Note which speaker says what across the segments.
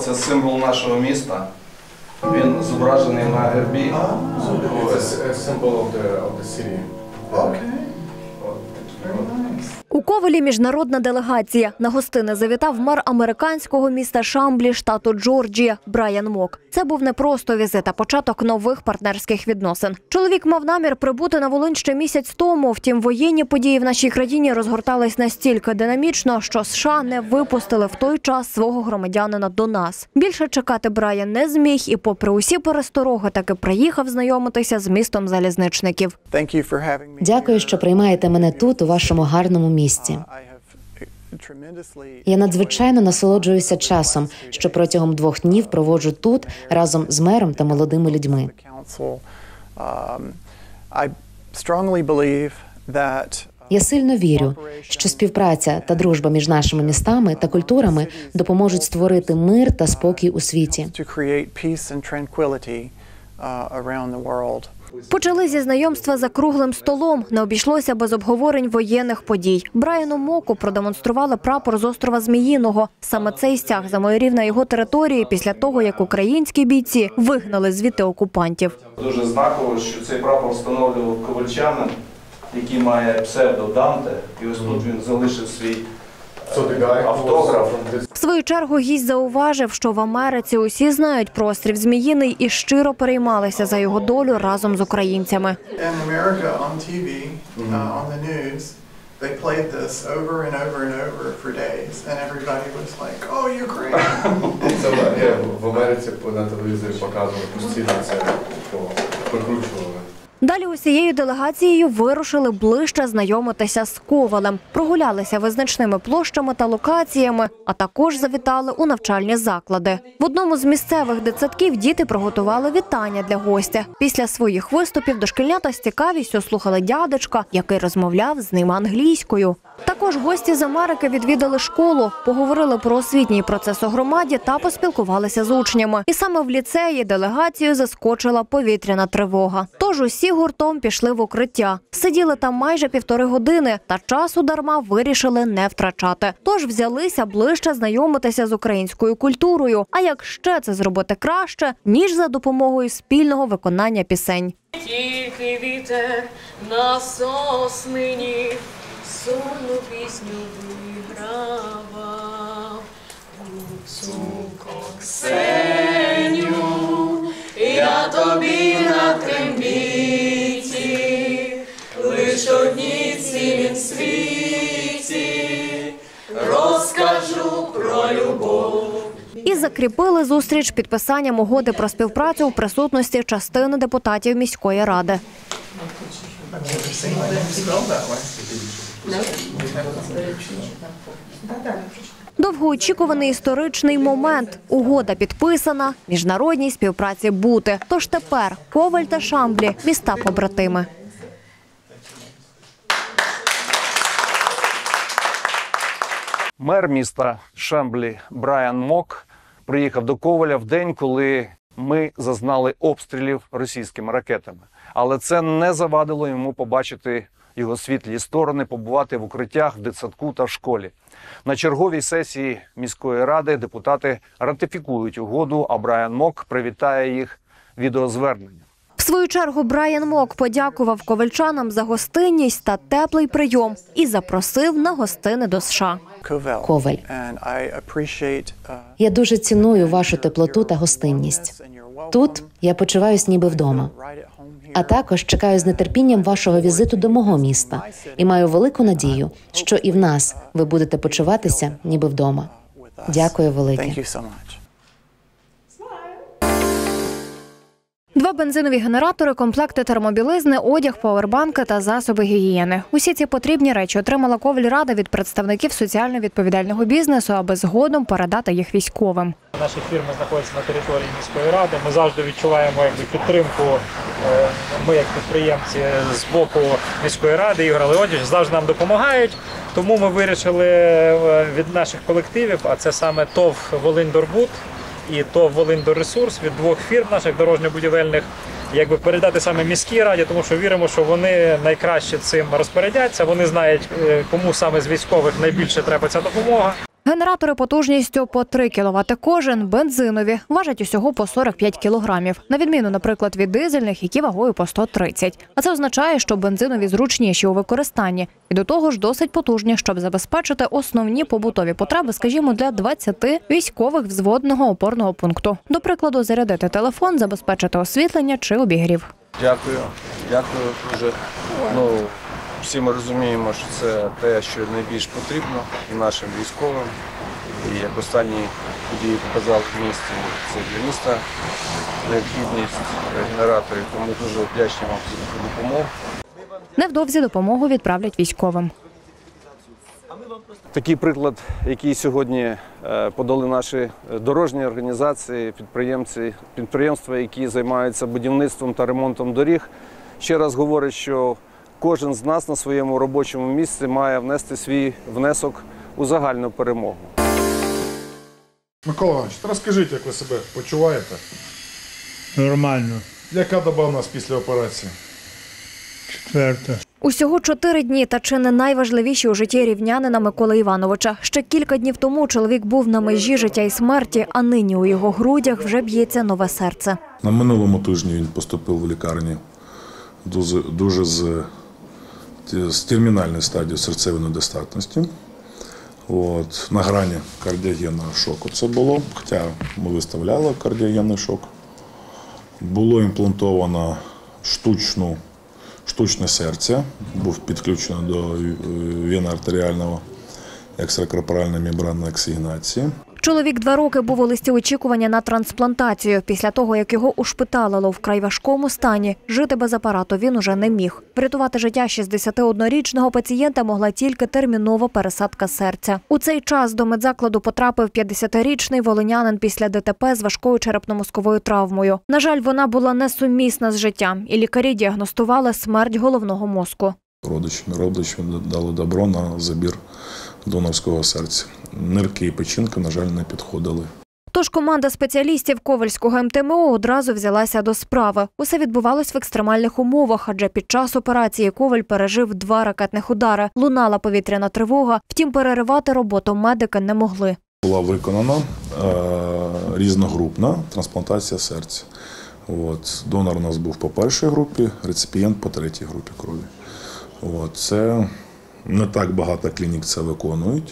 Speaker 1: це символ нашого міста. Він зображений на гербі.
Speaker 2: Це символ of the city.
Speaker 3: У Ковелі міжнародна делегація. На гостини завітав мер американського міста Шамблі, штату Джорджія, Брайан Мок. Це був не просто візит, а початок нових партнерських відносин. Чоловік мав намір прибути на Волинь ще місяць тому. Втім, воєнні події в нашій країні розгортались настільки динамічно, що США не випустили в той час свого громадянина до нас. Більше чекати Брайан не зміг і, попри усі перестороги, таки приїхав знайомитися з містом залізничників.
Speaker 4: Дякую, що приймаєте мене тут, у вашому гарному місті. Я надзвичайно насолоджуюся часом, що протягом 2 днів проводжу тут разом з мером та молодими людьми. Я сильно вірю, що співпраця та дружба між нашими містами та культурами допоможуть створити мир та спокій у світі.
Speaker 3: Почали зі знайомства за круглим столом. Не обійшлося без обговорень воєнних подій. Брайану Моку продемонстрували прапор з острова Зміїного. Саме цей стяг замайорів на його території після того, як українські бійці вигнали звідти окупантів.
Speaker 1: Дуже знаково, що цей прапор встановлював ковальчанин, який має псевдо Данте. І ось тут він залишив свій автограф.
Speaker 3: В свою чергу гість зауважив, що в Америці усі знають про острів Зміїний і щиро переймалися за його долю разом з українцями.
Speaker 2: В Америці на телевізорі показували постійно це, прикручували.
Speaker 3: Далі усією делегацією вирушили ближче знайомитися з Ковелем. Прогулялися визначними площами та локаціями, а також завітали у навчальні заклади. В одному з місцевих дитсадків діти приготували вітання для гостя. Після своїх виступів дошкільнята з цікавістю слухали дядечка, який розмовляв з ним англійською. Також гості з Америки відвідали школу, поговорили про освітній процес у громаді та поспілкувалися з учнями. І саме в ліцеї делегацію заскочила повітряна тривога. Тож усі гуртом пішли в укриття. Сиділи там майже 1,5 години, та часу дарма вирішили не втрачати. Тож взялися ближче знайомитися з українською культурою. А як ще це зробити краще, ніж за допомогою спільного виконання пісень.
Speaker 5: Тихий вітер на соснині сумну пісню вигравав. Гуцулко Ксеню, я тобі на трембіті, лиш одній цілім світі розкажу про любов.
Speaker 3: І закріпили зустріч підписанням угоди про співпрацю в присутності частини депутатів міської ради. Довгоочікуваний історичний момент. Угода підписана, міжнародній співпраці бути. Тож тепер Ковель та Шамблі – міста-побратими.
Speaker 6: Мер міста Шамблі Брайан Мок приїхав до Ковеля в день, коли ми зазнали обстрілів російськими ракетами. Але це не завадило йому побачити його світлі сторони, побувати в укриттях, в дитсадку та в школі. На черговій сесії міської ради депутати ратифікують угоду, а Брайан Мок привітає їх відеозверненням.
Speaker 3: В свою чергу Брайан Мок подякував ковельчанам за гостинність та теплий прийом і запросив на гостини до США.
Speaker 4: Ковель. Я дуже ціную вашу теплоту та гостинність. Тут я почуваюсь ніби вдома. А також чекаю з нетерпінням вашого візиту до мого міста і маю велику надію, що і в нас ви будете почуватися ніби вдома. Дякую велике.
Speaker 3: 2 бензинові генератори, комплекти термобілизни, одяг, павербанки та засоби гігієни. Усі ці потрібні речі отримала Ковельрада від представників соціально відповідального бізнесу, аби згодом передати їх військовим.
Speaker 7: Наші фірми знаходяться на території міської ради. Ми завжди відчуваємо підтримку. Ми, як підприємці, з боку міської ради, Ігор Леонтійович, завжди нам допомагають. Тому ми вирішили від наших колективів, а це саме ТОВ «Волиньдорбуд» і ТОВ «Волиньдорресурс» від 2 фірм наших дорожньо-будівельних, передати саме міській раді, тому що віримо, що вони найкраще цим розпорядяться, вони знають, кому саме з військових найбільше треба ця допомога.
Speaker 3: Генератори потужністю по 3 кВт кожен, бензинові, важать усього по 45 кілограмів. На відміну, наприклад, від дизельних, які вагою по 130. А це означає, що бензинові зручніші у використанні. І до того ж досить потужні, щоб забезпечити основні побутові потреби, скажімо, для 20 військових взводного опорного пункту. До прикладу, зарядити телефон, забезпечити освітлення чи обігрів.
Speaker 6: Дякую. Дякую дуже. Всі ми розуміємо, що це те, що найбільш потрібно нашим військовим. І як останні події показали в місті, це для міста необхідність генераторів. Тому дуже вдячні вам за таку допомогу.
Speaker 3: Невдовзі допомогу відправлять військовим.
Speaker 6: Такий приклад, який сьогодні подали наші дорожні організації, підприємства, які займаються будівництвом та ремонтом доріг, ще раз говорить, що кожен з нас на своєму робочому місці має внести свій внесок у загальну перемогу.
Speaker 8: Микола Іванович, розкажіть, як ви себе почуваєте?
Speaker 9: Нормально.
Speaker 8: Яка доба у нас після операції?
Speaker 9: 4.
Speaker 3: Усього 4 дні та чи не найважливіші у житті рівнянина Миколи Івановича. Ще кілька днів тому чоловік був на межі життя і смерті, а нині у його грудях вже б'ється нове серце.
Speaker 8: На минулому тижні він поступив в лікарню дуже з термінальної стадії серцевої недостатності. На грані кардіогенного шоку це було, хоча ми виставляли кардіогенний шок. Було імплантовано штучне серце, був підключено до вено-артеріального екстракорпоральної мембранної оксигенації.
Speaker 3: Чоловік 2 роки був у листі очікування на трансплантацію. Після того, як його ушпиталило в край важкому стані, жити без апарату він уже не міг. Врятувати життя 61-річного пацієнта могла тільки термінова пересадка серця. У цей час до медзакладу потрапив 50-річний волинянин після ДТП з важкою черепно-мозковою травмою. На жаль, вона була несумісна з життям, і лікарі діагностували смерть головного мозку.
Speaker 8: Родичі дали добро на забір донорського серця. Нирки і печінка, на жаль, не підходили.
Speaker 3: Тож команда спеціалістів Ковельського МТМО одразу взялася до справи. Усе відбувалось в екстремальних умовах, адже під час операції Ковель пережив 2 ракетних удари. Лунала повітряна тривога, втім переривати роботу медики не могли.
Speaker 8: Була виконана різногрупна трансплантація серця. Донор у нас був по першій групі, реципієнт по третій групі крові. Це не так багато клінік це виконують.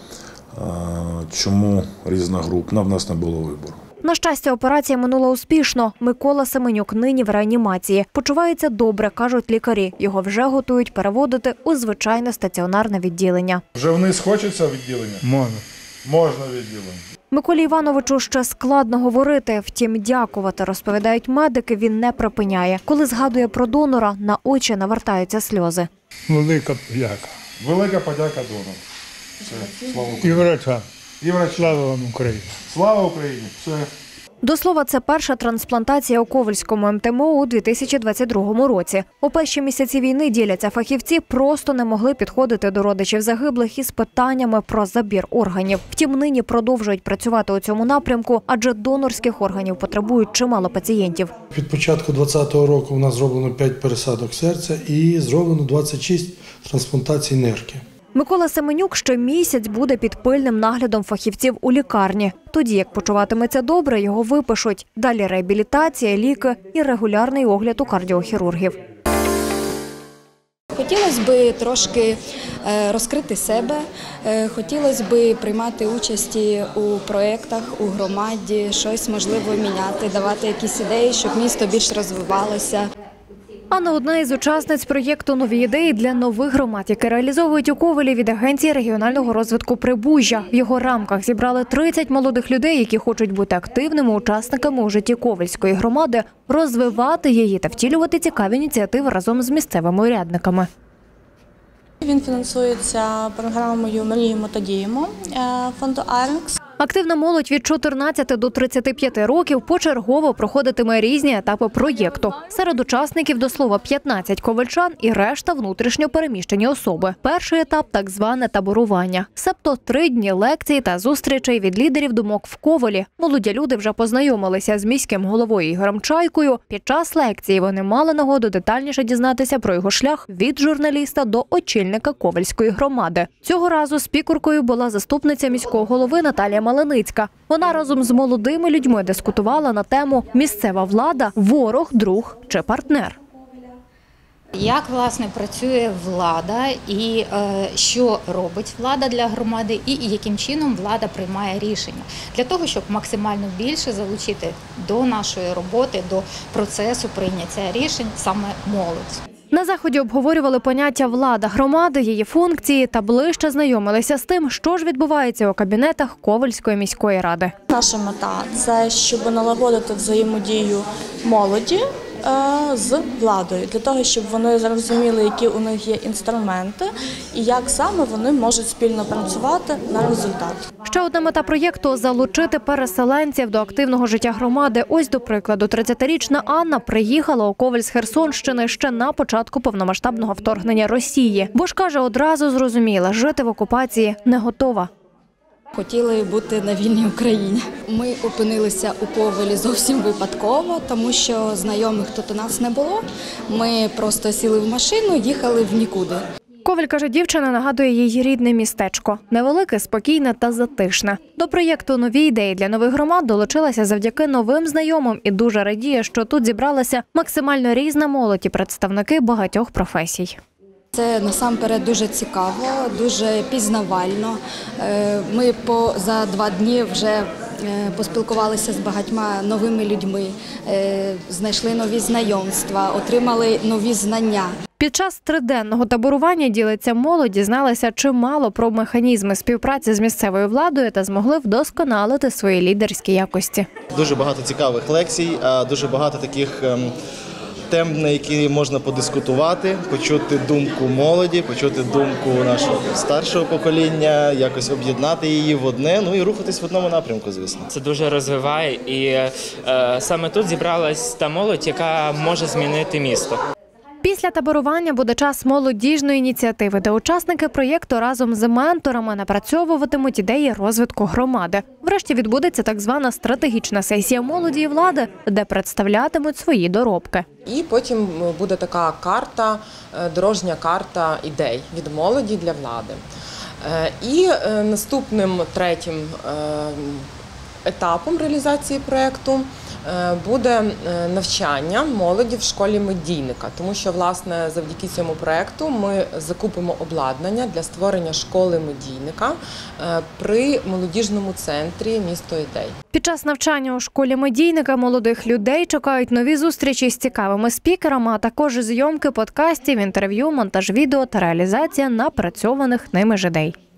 Speaker 8: Чому різногрупна? В нас не було вибору.
Speaker 3: На щастя, операція минула успішно. Микола Семенюк нині в реанімації. Почувається добре, кажуть лікарі. Його вже готують переводити у звичайне стаціонарне відділення.
Speaker 8: Вже вниз хочеться відділення?
Speaker 9: Можна.
Speaker 8: Можна відділення.
Speaker 3: Миколі Івановичу ще складно говорити, втім дякувати, розповідають медики, він не припиняє. Коли згадує про донора, на очі навертаються сльози.
Speaker 9: Велика подяка.
Speaker 8: Велика подяка донору. Слава
Speaker 9: І
Speaker 8: Україні.
Speaker 9: врачам.
Speaker 8: І врачам.
Speaker 9: Слава вам, Україні.
Speaker 8: Слава Україні. Все.
Speaker 3: До слова, це перша трансплантація у Ковельському МТМО у 2022 році. У перші місяці війни, діляться фахівці, просто не могли підходити до родичів загиблих із питаннями про забір органів. Втім, нині продовжують працювати у цьому напрямку, адже донорських органів потребують чимало пацієнтів.
Speaker 10: Від початку 2020 року у нас зроблено 5 пересадок серця і зроблено 26 трансплантацій нирки.
Speaker 3: Микола Семенюк ще місяць буде під пильним наглядом фахівців у лікарні. Тоді, як почуватиметься добре, його випишуть. Далі реабілітація, ліки і регулярний огляд у кардіохірургів.
Speaker 11: Хотілося б трошки розкрити себе, хотілося б приймати участь у проєктах, у громаді, щось можливо міняти, давати якісь ідеї, щоб місто більш розвивалося.
Speaker 3: Анна – одна із учасниць проєкту «Нові ідеї для нових громад», який реалізовують у Ковелі від Агенції регіонального розвитку «Прибужжя». В його рамках зібрали 30 молодих людей, які хочуть бути активними учасниками у житті Ковельської громади, розвивати її та втілювати цікаві ініціативи разом з місцевими урядниками.
Speaker 12: Він фінансується програмою «Мріємо та діємо» фонду «Арнкс».
Speaker 3: Активна молодь від 14 до 35 років почергово проходитиме різні етапи проєкту. Серед учасників, до слова, 15 ковальчан і решта внутрішньо переміщені особи. Перший етап – так зване таборування. Себто 3 дні лекцій та зустрічей від лідерів думок в Ковелі. Молоді люди вже познайомилися з міським головою Ігорем Чайкою. Під час лекції вони мали нагоду детальніше дізнатися про його шлях від журналіста до очільника Ковельської громади. Цього разу спікеркою була заступниця міського голови Наталія Малиницька. Вона разом з молодими людьми дискутувала на тему «Місцева влада – ворог, друг чи партнер?».
Speaker 12: Як, власне, працює влада і що робить влада для громади і яким чином влада приймає рішення для того, щоб максимально більше залучити до нашої роботи, до процесу прийняття рішень саме молодь.
Speaker 3: На заході обговорювали поняття «влада громади», її функції та ближче знайомилися з тим, що ж відбувається у кабінетах Ковельської міської ради.
Speaker 13: Наша мета – це щоб налагодити взаємодію молоді з владою, для того, щоб вони зрозуміли, які у них є інструменти і як саме вони можуть спільно працювати на результат.
Speaker 3: Ще одна мета проєкту – залучити переселенців до активного життя громади. Ось, до прикладу, 30-річна Анна приїхала у Ковель з Херсонщини ще на початку повномасштабного вторгнення Росії. Бо ж, каже, одразу зрозуміла – жити в окупації не готова.
Speaker 11: Хотіли бути на вільній Україні. Ми опинилися у Ковелі зовсім випадково, тому що знайомих тут у нас не було. Ми просто сіли в машину, їхали в нікуди.
Speaker 3: Ковель, каже дівчина, нагадує їй рідне містечко. Невелике, спокійне та затишне. До проєкту «Нові ідеї для нових громад» долучилася завдяки новим знайомим і дуже радіє, що тут зібралася максимально різна молодь і представники багатьох професій.
Speaker 11: Це насамперед дуже цікаво, дуже пізнавально. Ми за 2 дні вже поспілкувалися з багатьма новими людьми, знайшли нові знайомства, отримали нові знання.
Speaker 3: Під час 3-денного таборування, ділиться молодь, дізналися чимало про механізми співпраці з місцевою владою та змогли вдосконалити свої лідерські якості.
Speaker 14: Дуже багато цікавих лекцій, дуже багато таких тем, на які можна подискутувати, почути думку молоді, почути думку нашого старшого покоління, якось об'єднати її в одне, ну і рухатись в одному напрямку, звісно.
Speaker 15: Це дуже розвиває і саме тут зібралась та молодь, яка може змінити місто.
Speaker 3: Після таборування буде час молодіжної ініціативи, де учасники проєкту разом з менторами напрацьовуватимуть ідеї розвитку громади. Врешті відбудеться так звана стратегічна сесія молоді і влади, де представлятимуть свої доробки.
Speaker 16: І потім буде така карта, дорожня карта ідей від молоді для влади. І наступним 3-м етапом реалізації проєкту буде навчання молоді в школі медійника, тому що, власне, завдяки цьому проєкту ми закупимо обладнання для створення школи медійника при молодіжному центрі «Місто ідей».
Speaker 3: Під час навчання у школі медійника молодих людей чекають нові зустрічі з цікавими спікерами, а також зйомки подкастів, інтерв'ю, монтаж відео та реалізація напрацьованих ними ж ідей.